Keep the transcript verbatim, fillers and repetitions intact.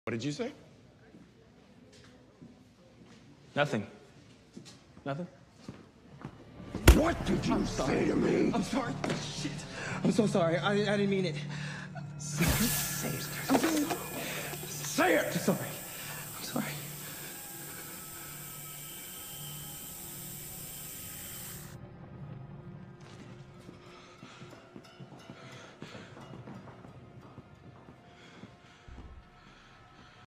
What did you say? Nothing. Nothing? What did you say to me? I'm sorry. Shit. I'm so sorry. I, I didn't mean it. Say it. I'm sorry. Say it! Sorry.